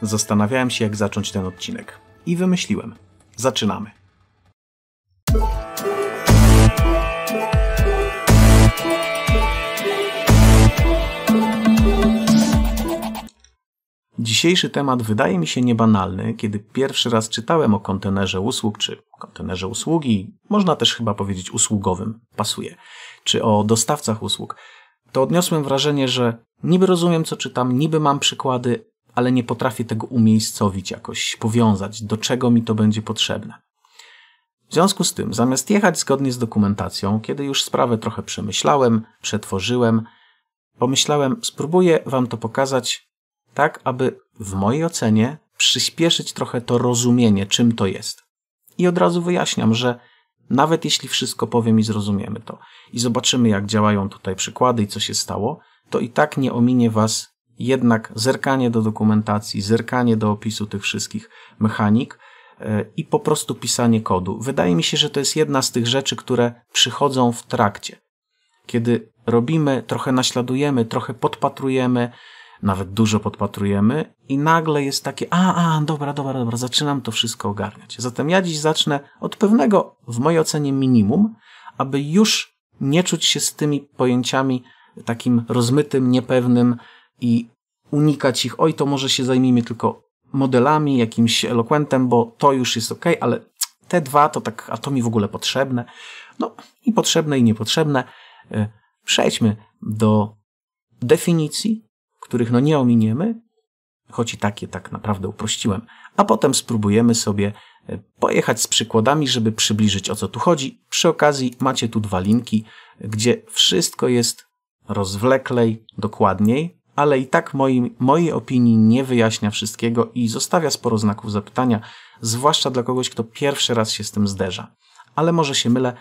Zastanawiałem się, jak zacząć ten odcinek. I wymyśliłem. Zaczynamy. Dzisiejszy temat wydaje mi się niebanalny, kiedy pierwszy raz czytałem o kontenerze usług, czy kontenerze usługi, można też chyba powiedzieć usługowym, pasuje, czy o dostawcach usług, to odniosłem wrażenie, że niby rozumiem, co czytam, niby mam przykłady, ale nie potrafię tego umiejscowić, jakoś powiązać, do czego mi to będzie potrzebne. W związku z tym, zamiast jechać zgodnie z dokumentacją, kiedy już sprawę trochę przemyślałem, przetworzyłem, pomyślałem, spróbuję wam to pokazać tak, aby w mojej ocenie przyspieszyć trochę to rozumienie, czym to jest. I od razu wyjaśniam, że nawet jeśli wszystko powiem i zrozumiemy to i zobaczymy, jak działają tutaj przykłady i co się stało, to i tak nie ominie was jednak zerkanie do dokumentacji, zerkanie do opisu tych wszystkich mechanik i po prostu pisanie kodu. Wydaje mi się, że to jest jedna z tych rzeczy, które przychodzą w trakcie. Kiedy robimy, trochę naśladujemy, trochę podpatrujemy, nawet dużo podpatrujemy i nagle jest takie, dobra, zaczynam to wszystko ogarniać. Zatem ja dziś zacznę od pewnego, w mojej ocenie, minimum, aby już nie czuć się z tymi pojęciami takim rozmytym, niepewnym i unikać ich, to może się zajmijmy tylko modelami, jakimś elokwentem, bo to już jest okej, ale te dwa to tak, a to mi w ogóle potrzebne. No i potrzebne i niepotrzebne. Przejdźmy do definicji, których nie ominiemy, choć i takie tak naprawdę uprościłem, a potem spróbujemy sobie pojechać z przykładami, żeby przybliżyć, o co tu chodzi. Przy okazji macie tu dwa linki, gdzie wszystko jest rozwleklej, dokładniej, ale i tak mojej opinii nie wyjaśnia wszystkiego i zostawia sporo znaków zapytania, zwłaszcza dla kogoś, kto pierwszy raz się z tym zderza. Ale może się mylę,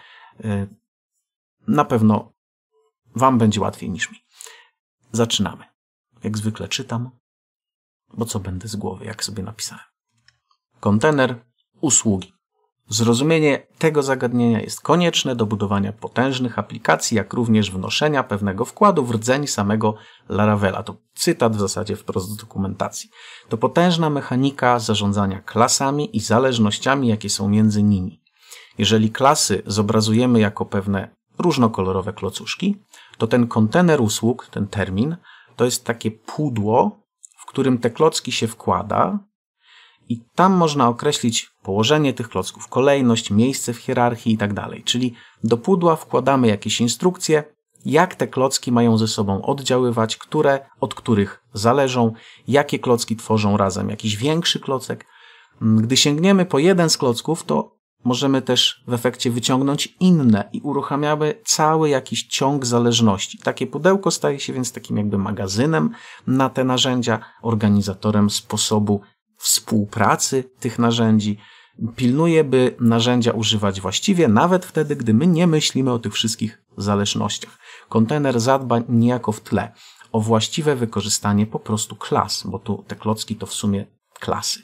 na pewno wam będzie łatwiej niż mi. Zaczynamy. Jak zwykle czytam, bo co będę z głowy, jak sobie napisałem. Kontener usługi. Zrozumienie tego zagadnienia jest konieczne do budowania potężnych aplikacji, jak również wnoszenia pewnego wkładu w rdzeń samego Laravela. To cytat w zasadzie wprost z dokumentacji. To potężna mechanika zarządzania klasami i zależnościami, jakie są między nimi. Jeżeli klasy zobrazujemy jako pewne różnokolorowe klocuszki, to ten kontener usług, ten termin, to jest takie pudło, w którym te klocki się wkłada i tam można określić położenie tych klocków, kolejność, miejsce w hierarchii i tak dalej. Czyli do pudła wkładamy jakieś instrukcje, jak te klocki mają ze sobą oddziaływać, które od których zależą, jakie klocki tworzą razem jakiś większy klocek. Gdy sięgniemy po jeden z klocków, to możemy też w efekcie wyciągnąć inne i uruchamiamy cały jakiś ciąg zależności. Takie pudełko staje się więc takim jakby magazynem na te narzędzia, organizatorem sposobu współpracy tych narzędzi. Pilnuje, by narzędzia używać właściwie, nawet wtedy, gdy my nie myślimy o tych wszystkich zależnościach. Kontener zadba niejako w tle o właściwe wykorzystanie po prostu klas, bo tu te klocki to w sumie klasy.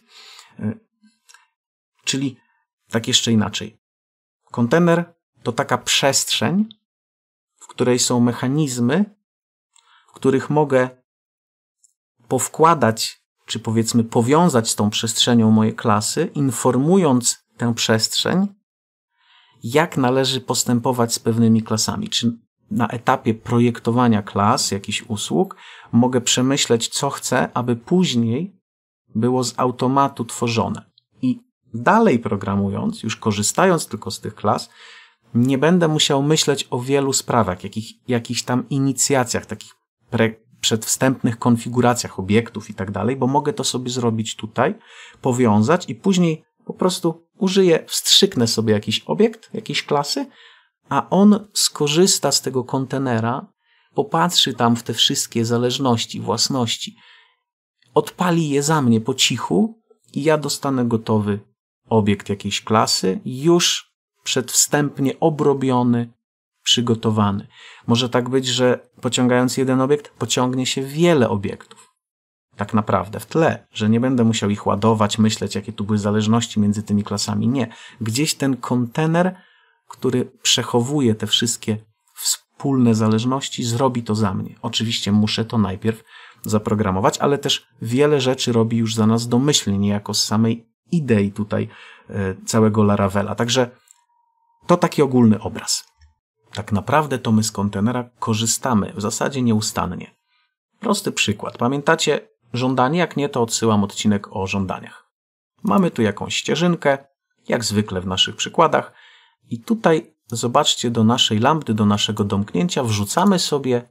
Czyli tak jeszcze inaczej. Kontener to taka przestrzeń, w której są mechanizmy, w których mogę powkładać, czy powiedzmy powiązać z tą przestrzenią moje klasy, informując tę przestrzeń, jak należy postępować z pewnymi klasami. Czy na etapie projektowania klas, jakichś usług, mogę przemyśleć, co chcę, aby później było z automatu tworzone. I dalej programując, już korzystając tylko z tych klas, nie będę musiał myśleć o wielu sprawach, jakichś tam inicjacjach, takich przedwstępnych konfiguracjach obiektów i tak dalej, bo mogę to sobie zrobić tutaj, powiązać i później po prostu użyję, wstrzyknę sobie jakiś obiekt, jakiejś klasy, a on skorzysta z tego kontenera, popatrzy tam w te wszystkie zależności, własności, odpali je za mnie po cichu i ja dostanę gotowy obiekt jakiejś klasy, już przedwstępnie obrobiony, przygotowany. Może tak być, że pociągając jeden obiekt, pociągnie się wiele obiektów. Tak naprawdę w tle, że nie będę musiał ich ładować, myśleć, jakie tu były zależności między tymi klasami. Nie. Gdzieś ten kontener, który przechowuje te wszystkie wspólne zależności, zrobi to za mnie. Oczywiście muszę to najpierw zaprogramować, ale też wiele rzeczy robi już za nas domyślnie, niejako z samej idei tutaj całego Laravela. Także to taki ogólny obraz. Tak naprawdę to my z kontenera korzystamy w zasadzie nieustannie. Prosty przykład. Pamiętacie żądanie? Jak nie, to odsyłam odcinek o żądaniach. Mamy tu jakąś ścieżynkę, jak zwykle w naszych przykładach i tutaj zobaczcie, do naszej lambdy, do naszego domknięcia wrzucamy sobie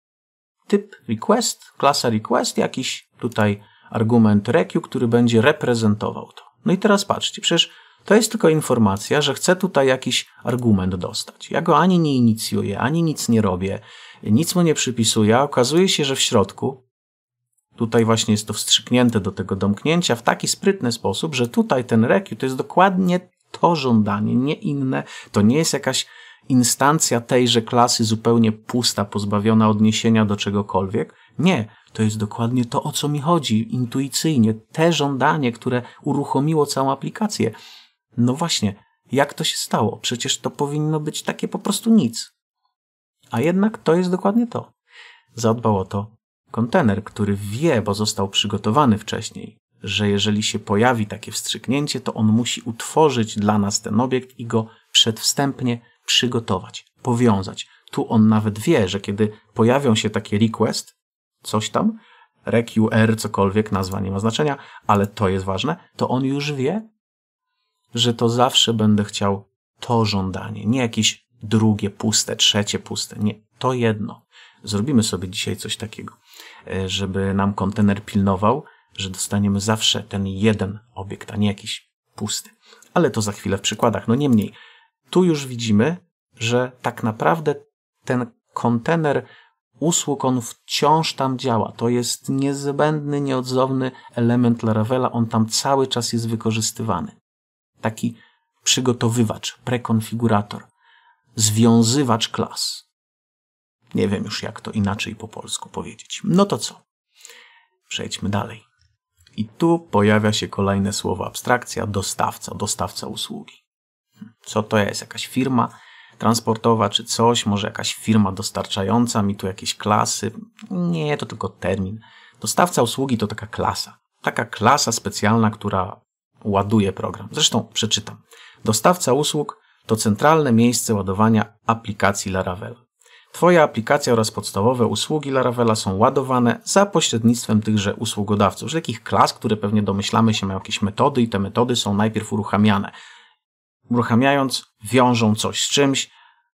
typ request, klasa request, jakiś tutaj argument requeue, który będzie reprezentował to. No i teraz patrzcie, przecież to jest tylko informacja, że chcę tutaj jakiś argument dostać. Ja go ani nie inicjuję, ani nic nie robię, nic mu nie przypisuję, a okazuje się, że w środku tutaj właśnie jest to wstrzyknięte do tego domknięcia w taki sprytny sposób, że tutaj ten requeue to jest dokładnie to żądanie, nie inne. To nie jest jakaś instancja tejże klasy zupełnie pusta, pozbawiona odniesienia do czegokolwiek. Nie, to jest dokładnie to, o co mi chodzi, intuicyjnie. Te żądanie, które uruchomiło całą aplikację. No właśnie, jak to się stało? Przecież to powinno być takie po prostu nic. A jednak to jest dokładnie to. Zadbał o to kontener, który wie, bo został przygotowany wcześniej, że jeżeli się pojawi takie wstrzyknięcie, to on musi utworzyć dla nas ten obiekt i go przedwstępnie przygotować, powiązać. Tu on nawet wie, że kiedy pojawią się takie request, coś tam, requeue, cokolwiek, nazwa nie ma znaczenia, ale to jest ważne, to on już wie, że to zawsze będę chciał to żądanie, nie jakieś drugie puste, trzecie puste, nie, to jedno. Zrobimy sobie dzisiaj coś takiego, żeby nam kontener pilnował, że dostaniemy zawsze ten jeden obiekt, a nie jakiś pusty. Ale to za chwilę w przykładach. No niemniej, tu już widzimy, że tak naprawdę ten kontener usług, on wciąż tam działa. To jest niezbędny, nieodzowny element Laravela. On tam cały czas jest wykorzystywany. Taki przygotowywacz, prekonfigurator, związywacz klas. Nie wiem już, jak to inaczej po polsku powiedzieć. No to co? Przejdźmy dalej. I tu pojawia się kolejne słowo abstrakcja, dostawca usługi. Co to jest? Jakaś firma transportowa czy coś? Może jakaś firma dostarczająca mi tu jakieś klasy? Nie, to tylko termin. Dostawca usługi to taka klasa. Taka klasa specjalna, która ładuje program. Zresztą przeczytam. Dostawca usług to centralne miejsce ładowania aplikacji Laravel. Twoja aplikacja oraz podstawowe usługi Laravela są ładowane za pośrednictwem tychże usługodawców, że takich klas, które pewnie domyślamy się mają jakieś metody i te metody są najpierw uruchamiane. Uruchamiając, wiążą coś z czymś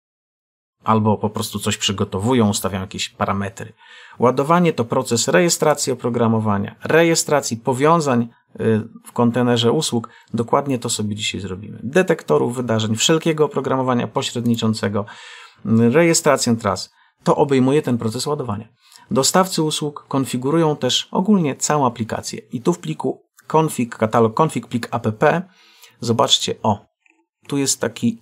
albo po prostu coś przygotowują, ustawiają jakieś parametry. Ładowanie to proces rejestracji oprogramowania, rejestracji powiązań w kontenerze usług. Dokładnie to sobie dzisiaj zrobimy. Detektorów wydarzeń, wszelkiego oprogramowania pośredniczącego, rejestrację tras. To obejmuje ten proces ładowania. Dostawcy usług konfigurują też ogólnie całą aplikację. I tu w pliku config, katalog config, plik app, zobaczcie, tu jest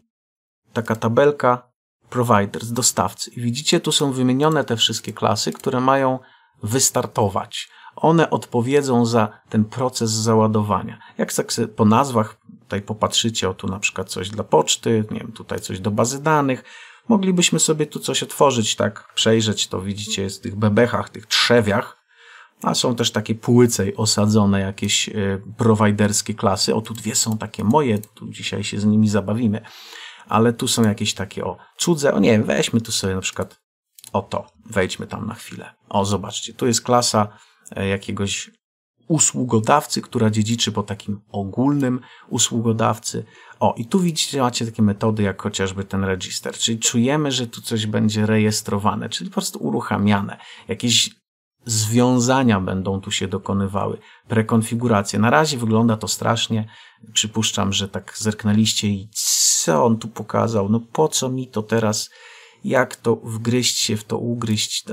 taka tabelka providers, dostawcy. I widzicie, tu są wymienione te wszystkie klasy, które mają wystartować. One odpowiedzą za ten proces załadowania. Jak tak sobie po nazwach tutaj popatrzycie, tu na przykład coś dla poczty, nie wiem, tutaj coś do bazy danych. Moglibyśmy sobie tu coś otworzyć, tak, przejrzeć to, widzicie, jest w tych bebechach, tych trzewiach, a są też takie półycej osadzone jakieś prowajderskie klasy. Tu dwie są takie moje, tu dzisiaj się z nimi zabawimy, ale tu są jakieś takie, cudze, nie wiem, weźmy tu sobie na przykład, wejdźmy tam na chwilę. Zobaczcie, tu jest klasa jakiegoś usługodawcy, która dziedziczy po takim ogólnym usługodawcy. I tu widzicie, macie takie metody jak chociażby ten register, czyli czujemy, że tu coś będzie rejestrowane, czyli po prostu uruchamiane. Jakieś związania będą tu się dokonywały, prekonfiguracje. Na razie wygląda to strasznie. Przypuszczam, że tak zerknęliście i co on tu pokazał? No po co mi to teraz? Jak to wgryźć się w to, ugryźć?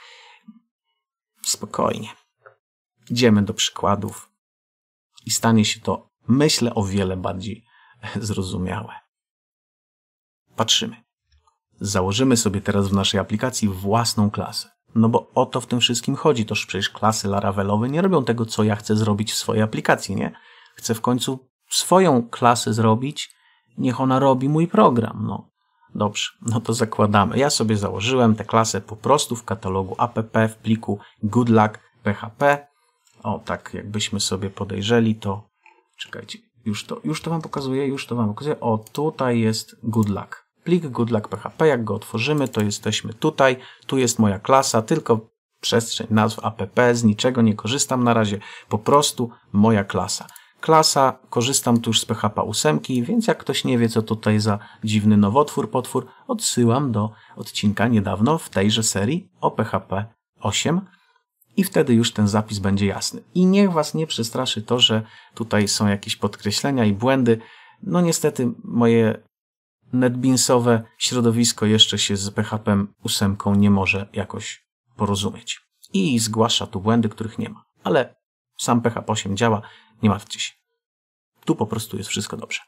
Spokojnie. Idziemy do przykładów i stanie się to, myślę, o wiele bardziej zrozumiałe. Patrzymy. Założymy sobie teraz w naszej aplikacji własną klasę. No bo o to w tym wszystkim chodzi. Toż przecież klasy Laravelowe nie robią tego, co ja chcę zrobić w swojej aplikacji, nie? Chcę w końcu swoją klasę zrobić, niech ona robi mój program. Dobrze, to zakładamy. Ja sobie założyłem tę klasę po prostu w katalogu app w pliku goodluck PHP. O, tak jakbyśmy sobie podejrzeli, to czekajcie, już to wam pokazuję. O, tutaj jest good luck. Plik good luck PHP, jak go otworzymy, to jesteśmy tutaj. Tu jest moja klasa, tylko przestrzeń nazw app, z niczego nie korzystam na razie, po prostu moja klasa. Klasa, korzystam tu już z PHP 8, więc jak ktoś nie wie, co tutaj za dziwny potwór, odsyłam do odcinka niedawno w tejże serii o PHP 8 i wtedy już ten zapis będzie jasny. I niech was nie przestraszy to, że tutaj są jakieś podkreślenia i błędy. No niestety moje NetBeansowe środowisko jeszcze się z PHP 8 nie może jakoś porozumieć. I zgłasza tu błędy, których nie ma. Ale sam PHP 8 działa, nie martwcie się. Tu po prostu jest wszystko dobrze.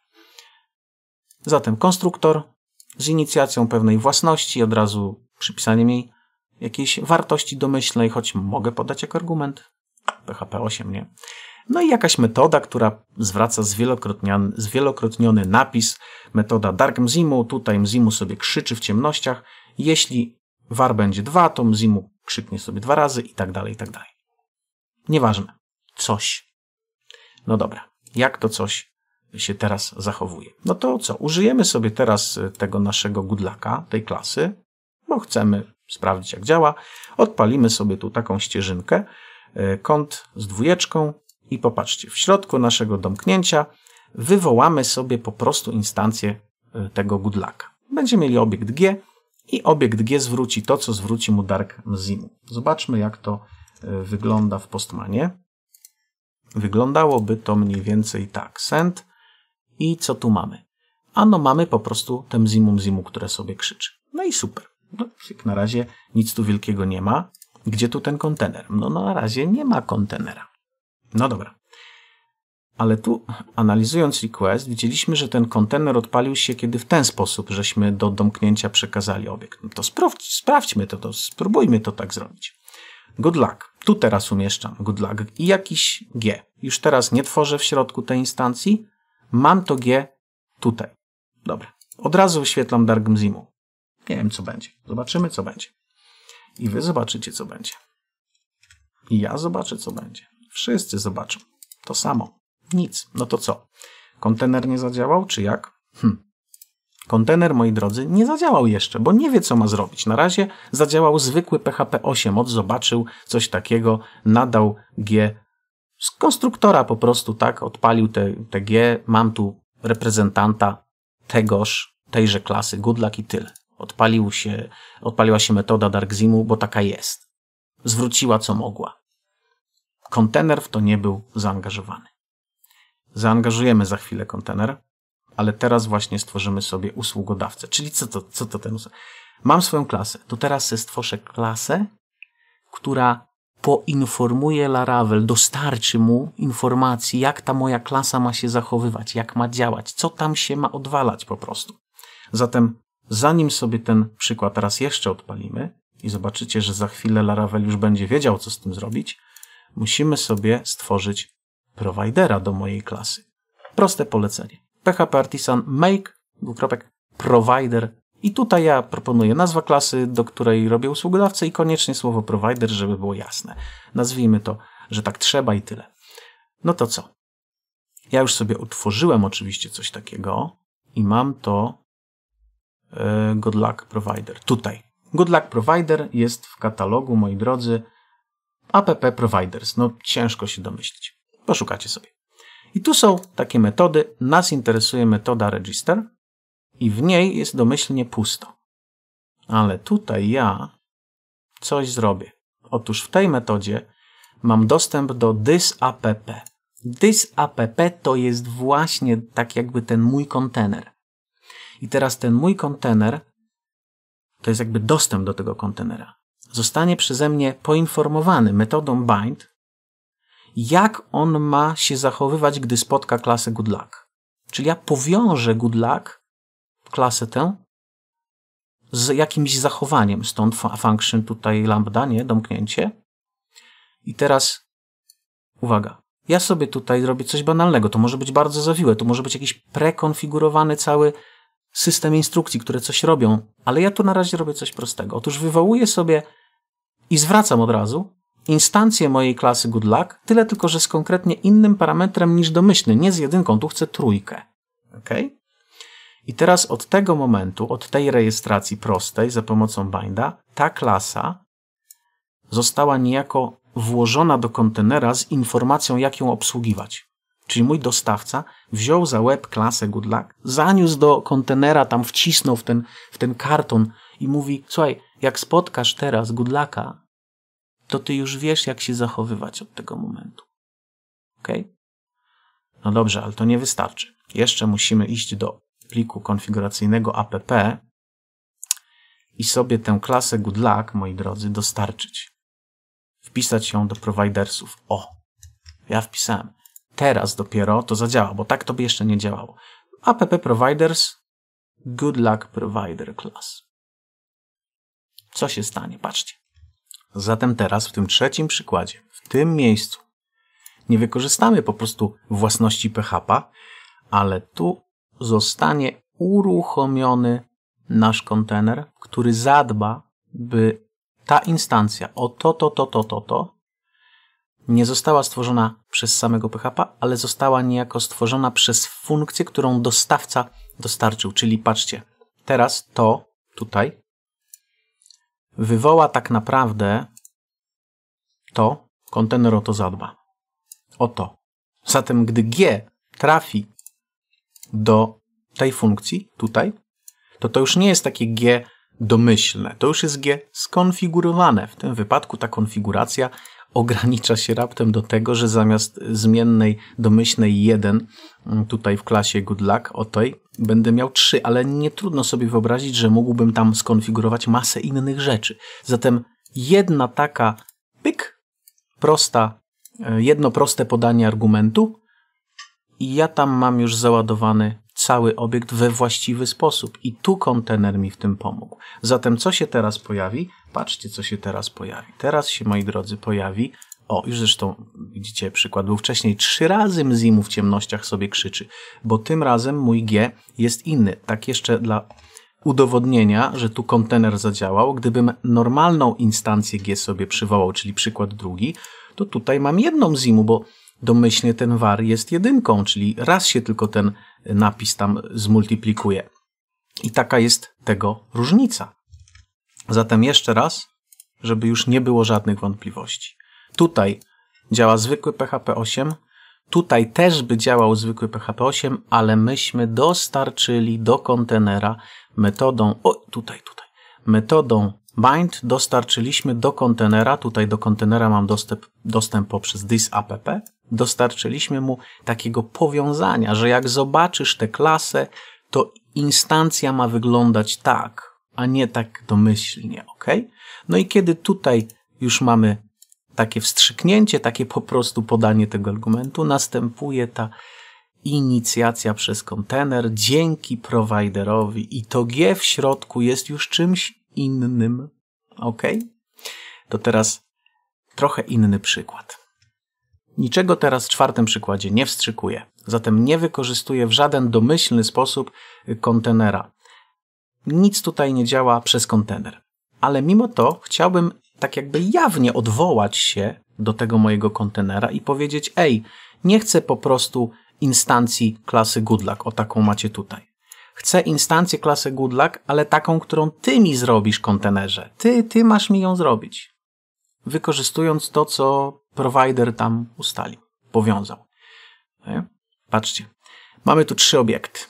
Zatem konstruktor z inicjacją pewnej własności, od razu przypisaniem jej jakiejś wartości domyślnej, choć mogę podać jako argument. PHP 8 nie. No i jakaś metoda, która zwraca zwielokrotniony napis. Metoda darkMzimu. Tutaj Mzimu sobie krzyczy w ciemnościach. Jeśli var będzie 2, to Mzimu krzyknie sobie 2 razy i tak dalej, i tak dalej. Nieważne. Coś. No dobra. Jak to coś się teraz zachowuje? No to co? Użyjemy sobie teraz tego naszego goodlucka, tej klasy, bo chcemy sprawdzić, jak działa. Odpalimy sobie tu taką ścieżynkę, kont z 2 i popatrzcie, w środku naszego domknięcia wywołamy sobie po prostu instancję tego goodlucka. Będziemy mieli obiekt G i obiekt G zwróci to, co zwróci mu darkMzimu. Zobaczmy, jak to wygląda w Postmanie. Wyglądałoby to mniej więcej tak. Send i co tu mamy? Ano mamy po prostu te Mzimu, które sobie krzyczy. No i super. No, jak na razie nic tu wielkiego nie ma. Gdzie tu ten kontener? No na razie nie ma kontenera. No dobra. Ale tu analizując request widzieliśmy, że ten kontener odpalił się kiedy w ten sposób, żeśmy do domknięcia przekazali obiekt. No to sprawdźmy to, spróbujmy to tak zrobić. Good luck. Tu teraz umieszczam good luck i jakiś G. Już teraz nie tworzę w środku tej instancji. Mam to G tutaj. Dobra. Od razu wyświetlam darkMzimu. Nie wiem, co będzie. Zobaczymy, co będzie. I wy zobaczycie, co będzie. I ja zobaczę, co będzie. Wszyscy zobaczą. To samo. Nic. No to co? Kontener nie zadziałał, czy jak? Kontener, moi drodzy, nie zadziałał jeszcze, bo nie wie, co ma zrobić. Na razie zadziałał zwykły PHP 8. Zobaczył coś takiego, nadał G z konstruktora po prostu, tak? Odpalił te G. Mam tu reprezentanta tejże klasy, goodluck i tyle. Odpaliła się metoda darkMzimu, bo taka jest. Zwróciła, co mogła. Kontener w to nie był zaangażowany. Zaangażujemy za chwilę kontener, ale teraz właśnie stworzymy sobie usługodawcę. Czyli co to ten usługodawca? Mam swoją klasę. To teraz sobie stworzę klasę, która poinformuje Laravel, dostarczy mu informacji, jak ta moja klasa ma się zachowywać, jak ma działać, co tam się ma odwalać po prostu. Zatem zanim sobie ten przykład raz jeszcze odpalimy i zobaczycie, że za chwilę Laravel już będzie wiedział, co z tym zrobić, musimy sobie stworzyć providera do mojej klasy. Proste polecenie. PHP Artisan make provider i tutaj ja proponuję nazwa klasy, do której robię usługodawcę i koniecznie słowo provider, żeby było jasne. Nazwijmy to, że tak trzeba i tyle. No to co? Ja już sobie utworzyłem oczywiście coś takiego i mam to goodluck provider. Tutaj. Goodluck provider jest w katalogu, moi drodzy, app providers. No ciężko się domyślić. Poszukacie sobie. I tu są takie metody. Nas interesuje metoda register i w niej jest domyślnie pusto. Ale tutaj ja coś zrobię. Otóż w tej metodzie mam dostęp do thisapp. Thisapp to jest właśnie tak jakby ten mój kontener. I teraz ten mój kontener to jest jakby dostęp do tego kontenera. Zostanie przeze mnie poinformowany metodą bind, jak on ma się zachowywać, gdy spotka klasę goodluck. Czyli ja powiążę goodluck, klasę tę, z jakimś zachowaniem. Stąd function tutaj lambda, nie? Domknięcie. I teraz uwaga. Ja sobie tutaj zrobię coś banalnego. To może być bardzo zawiłe. To może być jakiś prekonfigurowany cały system instrukcji, które coś robią. Ale ja tu na razie robię coś prostego. Otóż wywołuję sobie i zwracam od razu instancję mojej klasy GoodLuck, tyle tylko, że z konkretnie innym parametrem niż domyślny, nie z 1, tu chcę 3. Ok? I teraz od tego momentu, od tej rejestracji prostej za pomocą binda, ta klasa została niejako włożona do kontenera z informacją, jak ją obsługiwać. Czyli mój dostawca wziął za łeb klasę GoodLuck, zaniósł do kontenera, tam wcisnął w ten karton i mówi: słuchaj, jak spotkasz teraz GoodLucka, to ty już wiesz, jak się zachowywać od tego momentu. Ok? No dobrze, ale to nie wystarczy. Jeszcze musimy iść do pliku konfiguracyjnego app i sobie tę klasę GoodLuck, moi drodzy, dostarczyć. Wpisać ją do providersów. O, ja wpisałem. Teraz dopiero to zadziała, bo tak to by jeszcze nie działało. App providers GoodLuck provider class. Co się stanie? Patrzcie. Zatem teraz w tym trzecim przykładzie, w tym miejscu, nie wykorzystamy po prostu własności PHP, ale tu zostanie uruchomiony nasz kontener, który zadba, by ta instancja o to nie została stworzona przez samego PHP, ale została niejako stworzona przez funkcję, którą dostawca dostarczył. Czyli patrzcie, teraz to tutaj wywoła tak naprawdę to, kontener o to zadba. O to. Zatem gdy G trafi do tej funkcji tutaj, to już nie jest takie G domyślne. To już jest G skonfigurowane. W tym wypadku ta konfiguracja ogranicza się raptem do tego, że zamiast zmiennej domyślnej 1 tutaj w klasie GoodLuck o tej będę miał 3, ale nie trudno sobie wyobrazić, że mógłbym tam skonfigurować masę innych rzeczy. Zatem jedna taka jedno proste podanie argumentu i ja tam mam już załadowany cały obiekt we właściwy sposób. I tu kontener mi w tym pomógł. Zatem co się teraz pojawi? Patrzcie, co się teraz pojawi. Teraz się, moi drodzy, pojawi, już zresztą widzicie, przykład był wcześniej, 3 razy Mzimu w ciemnościach sobie krzyczy, bo tym razem mój G jest inny. Tak jeszcze dla udowodnienia, że tu kontener zadziałał, gdybym normalną instancję G sobie przywołał, czyli przykład drugi, to tutaj mam jedną Mzimu, bo domyślnie ten var jest 1, czyli raz się tylko ten napis tam zmultiplikuje. I taka jest tego różnica. Zatem jeszcze raz, żeby już nie było żadnych wątpliwości. Tutaj działa zwykły PHP 8, tutaj też by działał zwykły PHP 8, ale myśmy dostarczyli do kontenera metodą, metodą bind dostarczyliśmy do kontenera, tutaj do kontenera mam dostęp poprzez thisapp, dostarczyliśmy mu takiego powiązania, że jak zobaczysz tę klasę, to instancja ma wyglądać tak, a nie tak domyślnie, ok? No i kiedy tutaj już mamy takie wstrzyknięcie, takie po prostu podanie tego argumentu, następuje ta inicjacja przez kontener dzięki prowajderowi i to G w środku jest już czymś innym, ok? To teraz trochę inny przykład. Niczego teraz w czwartym przykładzie nie wstrzykuję, zatem nie wykorzystuję w żaden domyślny sposób kontenera. Nic tutaj nie działa przez kontener. Ale mimo to chciałbym tak jakby jawnie odwołać się do tego mojego kontenera i powiedzieć: nie chcę po prostu instancji klasy GoodLuck, o taką macie tutaj. Chcę instancję klasy GoodLuck, ale taką, którą ty mi zrobisz kontenerze. Ty masz mi ją zrobić. Wykorzystując to, co provider tam ustalił, powiązał. Patrzcie, mamy tu 3 obiekty.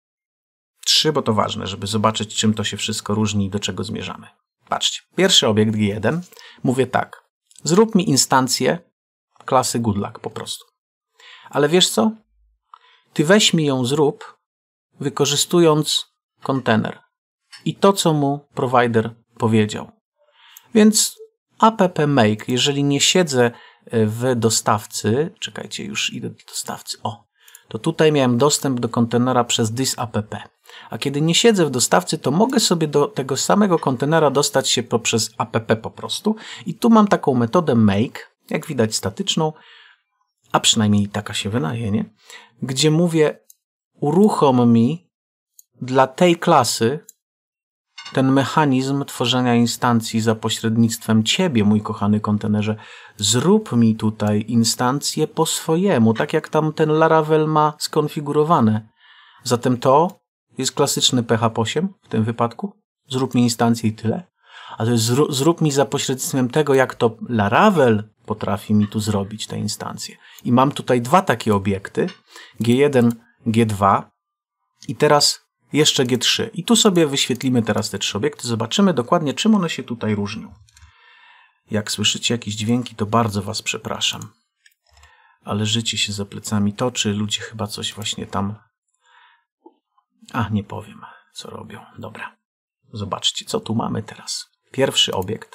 3, bo to ważne, żeby zobaczyć, czym to się wszystko różni i do czego zmierzamy. Patrzcie, pierwszy obiekt G1, mówię tak, zrób mi instancję klasy GoodLuck po prostu. Ale wiesz co? Ty weź mi ją zrób, wykorzystując kontener i to, co mu provider powiedział. Więc app make, jeżeli nie siedzę w dostawcy, czekajcie, już idę do dostawcy, to tutaj miałem dostęp do kontenera przez thisapp. A kiedy nie siedzę w dostawcy, to mogę sobie do tego samego kontenera dostać się poprzez app po prostu. I tu mam taką metodę make, jak widać statyczną, a przynajmniej taka się wydaje, nie? Gdzie mówię uruchom mi dla tej klasy ten mechanizm tworzenia instancji za pośrednictwem ciebie, mój kochany kontenerze. Zrób mi tutaj instancję po swojemu, tak jak tam ten Laravel ma skonfigurowane. Zatem to jest klasyczny PHP 8 w tym wypadku. Zrób mi instancję i tyle. A to jest zrób mi za pośrednictwem tego, jak to Laravel potrafi mi tu zrobić te instancje. I mam tutaj dwa takie obiekty, G1, G2 i teraz jeszcze G3. I tu sobie wyświetlimy teraz te trzy obiekty, zobaczymy dokładnie, czym one się tutaj różnią. Jak słyszycie jakieś dźwięki, to bardzo was przepraszam. Ale życie się za plecami toczy, ludzie chyba coś właśnie tam... nie powiem, co robią. Dobra, zobaczcie, co tu mamy teraz. Pierwszy obiekt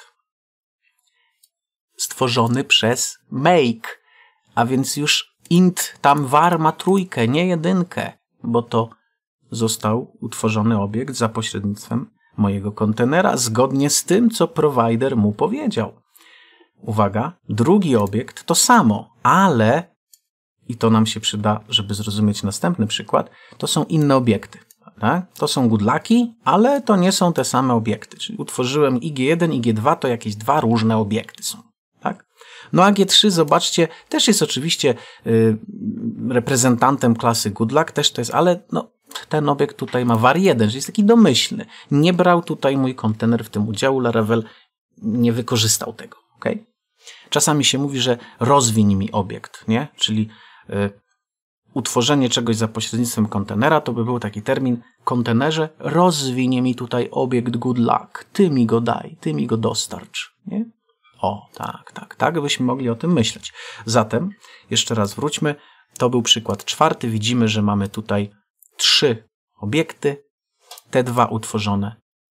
stworzony przez make, a więc już int tam var ma trójkę, nie jedynkę, bo to został utworzony obiekt za pośrednictwem mojego kontenera, zgodnie z tym, co provider mu powiedział. Uwaga, drugi obiekt to samo, ale, i to nam się przyda, żeby zrozumieć następny przykład, to są inne obiekty. Tak? To są good lucki, ale to nie są te same obiekty. Czyli utworzyłem i G1 i G2 to jakieś dwa różne obiekty są. Tak? No a G3, zobaczcie, też jest oczywiście reprezentantem klasy good luck, też to jest, ale no, ten obiekt tutaj ma var 1, że jest taki domyślny. Nie brał tutaj mój kontener w tym udziału, Laravel nie wykorzystał tego. Okay? Czasami się mówi, że rozwiń mi obiekt, nie? Czyli utworzenie czegoś za pośrednictwem kontenera, to by był taki termin, kontenerze, rozwinie mi tutaj obiekt good luck, ty mi go daj, ty mi go dostarcz. Nie? O, tak byśmy mogli o tym myśleć. Zatem, jeszcze raz wróćmy, to był przykład czwarty, widzimy, że mamy tutaj trzy obiekty, te dwa utworzone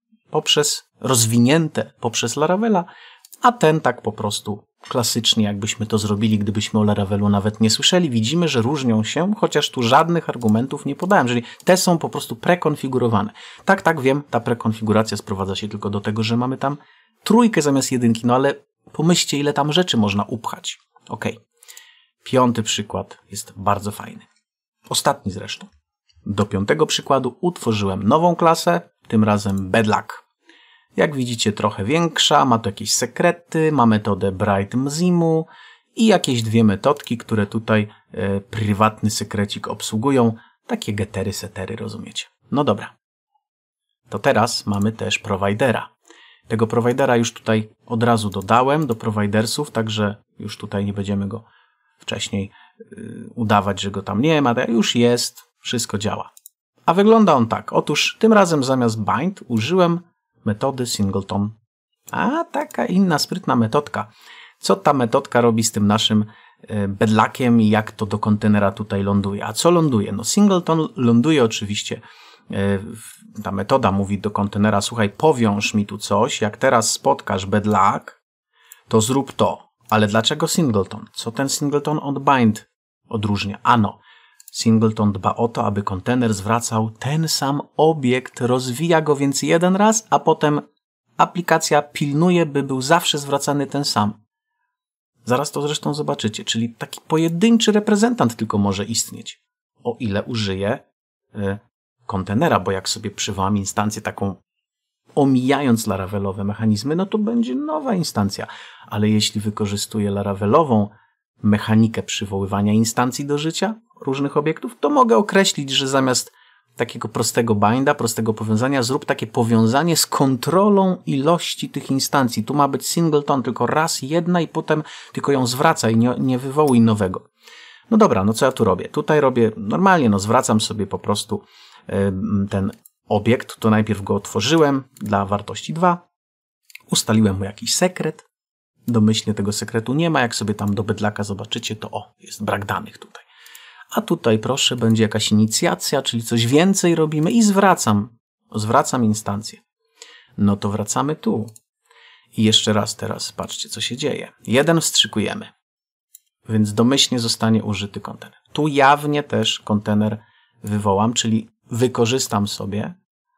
rozwinięte poprzez Laravela, a ten tak po prostu klasycznie, jakbyśmy to zrobili, gdybyśmy o Laravelu nawet nie słyszeli. Widzimy, że różnią się, chociaż tu żadnych argumentów nie podałem, czyli te są po prostu prekonfigurowane. Tak, wiem, ta prekonfiguracja sprowadza się tylko do tego, że mamy tam trójkę zamiast jedynki, no ale pomyślcie, ile tam rzeczy można upchać. Ok. Piąty przykład jest bardzo fajny. Ostatni zresztą. Do piątego przykładu utworzyłem nową klasę, tym razem Bedlack. Jak widzicie, trochę większa, ma tu jakieś sekrety, ma metodę Bright Mzimu i jakieś dwie metodki, które tutaj prywatny sekrecik obsługują. Takie getery, setery, rozumiecie? No dobra. To teraz mamy też providera. Tego providera już tutaj od razu dodałem do providersów, także już tutaj nie będziemy go wcześniej udawać, że go tam nie ma. Już jest, wszystko działa. A wygląda on tak. Otóż tym razem zamiast bind użyłem metody singleton. A taka inna sprytna metodka. Co ta metodka robi z tym naszym bedlackiem i jak to do kontenera tutaj ląduje? A co ląduje? No singleton ląduje oczywiście, ta metoda mówi do kontenera, słuchaj, powiąż mi tu coś, jak teraz spotkasz bedlack, to zrób to. Ale dlaczego singleton? Co ten singleton od bind odróżnia? Ano, singleton dba o to, aby kontener zwracał ten sam obiekt, rozwija go więc jeden raz, a potem aplikacja pilnuje, by był zawsze zwracany ten sam. Zaraz to zresztą zobaczycie, czyli taki pojedynczy reprezentant tylko może istnieć, o ile użyję kontenera, bo jak sobie przywołam instancję taką omijając laravelowe mechanizmy, no to będzie nowa instancja, ale jeśli wykorzystuję laravelową mechanikę przywoływania instancji do życia, różnych obiektów, to mogę określić, że zamiast takiego prostego binda, prostego powiązania, zrób takie powiązanie z kontrolą ilości tych instancji. Tu ma być singleton, tylko raz jedna i potem tylko ją zwraca i nie wywołuj nowego. No dobra, no co ja tu robię? Tutaj robię normalnie, no zwracam sobie po prostu ten obiekt, to najpierw go otworzyłem dla wartości 2, ustaliłem mu jakiś sekret, domyślnie tego sekretu nie ma, jak sobie tam do bedlacka zobaczycie, to jest brak danych tutaj. A tutaj proszę, będzie jakaś inicjacja, czyli coś więcej robimy i zwracam instancję. No to wracamy tu. I jeszcze raz teraz patrzcie, co się dzieje. 1 wstrzykujemy, więc domyślnie zostanie użyty kontener. Tu jawnie też kontener wywołam, czyli wykorzystam sobie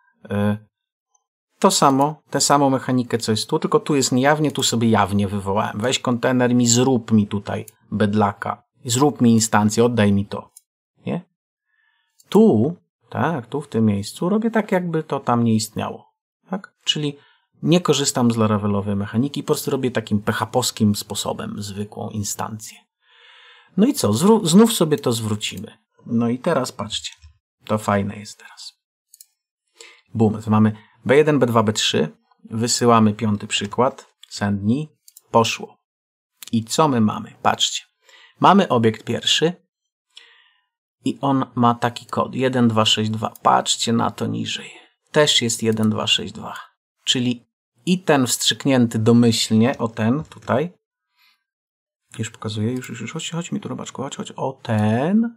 tę samą mechanikę, co jest tu, tylko tu jest niejawnie, tu sobie jawnie wywołałem. Weź kontener mi, zrób mi tutaj bedlacka. Zrób mi instancję, oddaj mi to. Nie? Tu w tym miejscu robię tak, jakby to tam nie istniało. Tak? Czyli nie korzystam z laravelowej mechaniki, po prostu robię takim PHP-owskim sposobem zwykłą instancję. No i co? Znów sobie to zwrócimy. No i teraz patrzcie. To fajne jest teraz. Bum, mamy B1, B2, B3. Wysyłamy 5. przykład. Sendnij. Poszło. I co my mamy? Patrzcie. Mamy obiekt pierwszy i on ma taki kod 1262. Patrzcie na to niżej. Też jest 1262. Czyli i ten wstrzyknięty domyślnie, o ten tutaj. Już pokazuję, już. Chodź mi tu, robaczku, chodź. O ten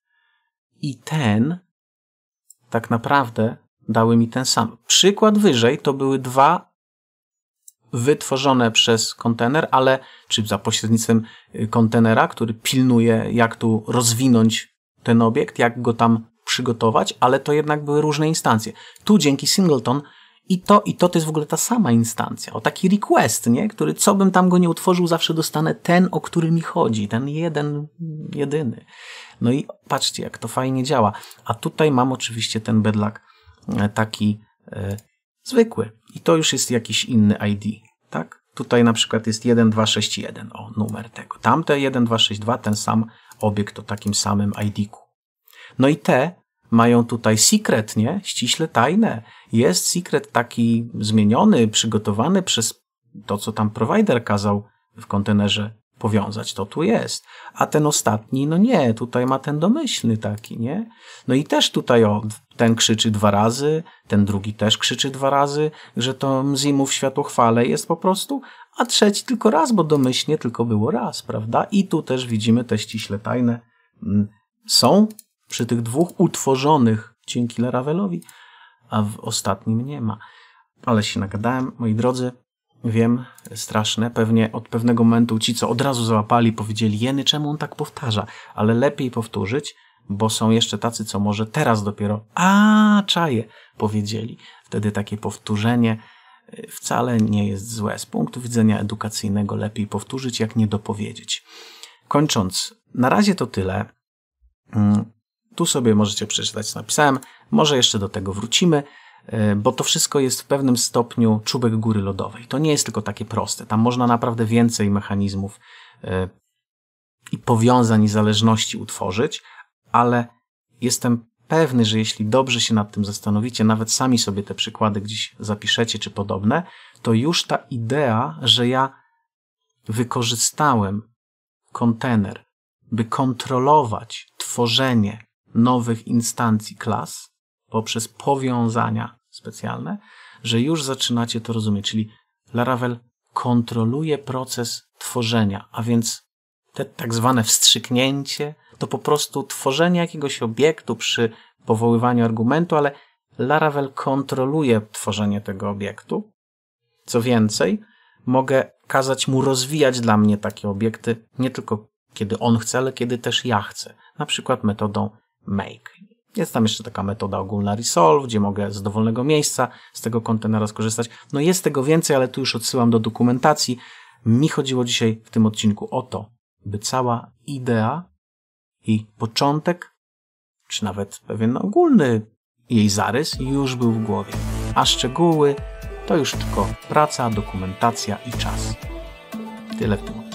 i ten tak naprawdę dały mi ten sam. Przykład wyżej to były 2 wytworzone przez kontener, ale czy za pośrednictwem kontenera, który pilnuje, jak tu rozwinąć ten obiekt, jak go tam przygotować, ale to jednak były różne instancje. Tu dzięki singleton i to jest w ogóle ta sama instancja. O taki request, nie? Który co bym tam go nie utworzył, zawsze dostanę ten, o który mi chodzi. Ten jedyny. No i patrzcie, jak to fajnie działa. A tutaj mam oczywiście ten bedlak taki zwykły. I to już jest jakiś inny ID. Tak? Tutaj na przykład jest 1261. O, numer tego. Tamte 1262, ten sam obiekt o takim samym ID-ku. No i te mają tutaj secret, nie? Ściśle tajne. Jest secret taki zmieniony, przygotowany przez to, co tam provider kazał w kontenerze powiązać. To tu jest. A ten ostatni, no nie, tutaj ma ten domyślny taki, nie? No i też tutaj ten krzyczy 2 razy, ten drugi też krzyczy 2 razy, że to Mzimów światłochwale jest po prostu, a trzeci tylko raz, bo domyślnie tylko było raz, prawda? I tu też widzimy te ściśle tajne są przy tych 2 utworzonych dzięki Laravelowi, a w ostatnim nie ma. Ale się nagadałem, moi drodzy, wiem, straszne, pewnie od pewnego momentu ci, co od razu załapali, powiedzieli, jeny, czemu on tak powtarza? Ale lepiej powtórzyć, bo są jeszcze tacy, co może teraz dopiero, czaję, powiedzieli. Wtedy takie powtórzenie wcale nie jest złe. Z punktu widzenia edukacyjnego lepiej powtórzyć, jak nie dopowiedzieć. Kończąc, na razie to tyle. Tu sobie możecie przeczytać, co napisałem. Może jeszcze do tego wrócimy, bo to wszystko jest w pewnym stopniu czubek góry lodowej. To nie jest tylko takie proste. Tam można naprawdę więcej mechanizmów i powiązań i zależności utworzyć, ale jestem pewny, że jeśli dobrze się nad tym zastanowicie, nawet sami sobie te przykłady gdzieś zapiszecie czy podobne, to już ta idea, że ja wykorzystałem kontener, by kontrolować tworzenie nowych instancji klas poprzez powiązania specjalne, że już zaczynacie to rozumieć. Czyli Laravel kontroluje proces tworzenia, a więc te tak zwane wstrzyknięcie to po prostu tworzenie jakiegoś obiektu przy powoływaniu argumentu, ale Laravel kontroluje tworzenie tego obiektu. Co więcej, mogę kazać mu rozwijać dla mnie takie obiekty nie tylko kiedy on chce, ale kiedy też ja chcę. Na przykład metodą make. Jest tam jeszcze taka metoda ogólna resolve, gdzie mogę z dowolnego miejsca z tego kontenera skorzystać. No jest tego więcej, ale tu już odsyłam do dokumentacji. Mi chodziło dzisiaj w tym odcinku o to, by cała idea i początek, czy nawet pewien ogólny jej zarys już był w głowie. A szczegóły to już tylko praca, dokumentacja i czas. Tyle w tym.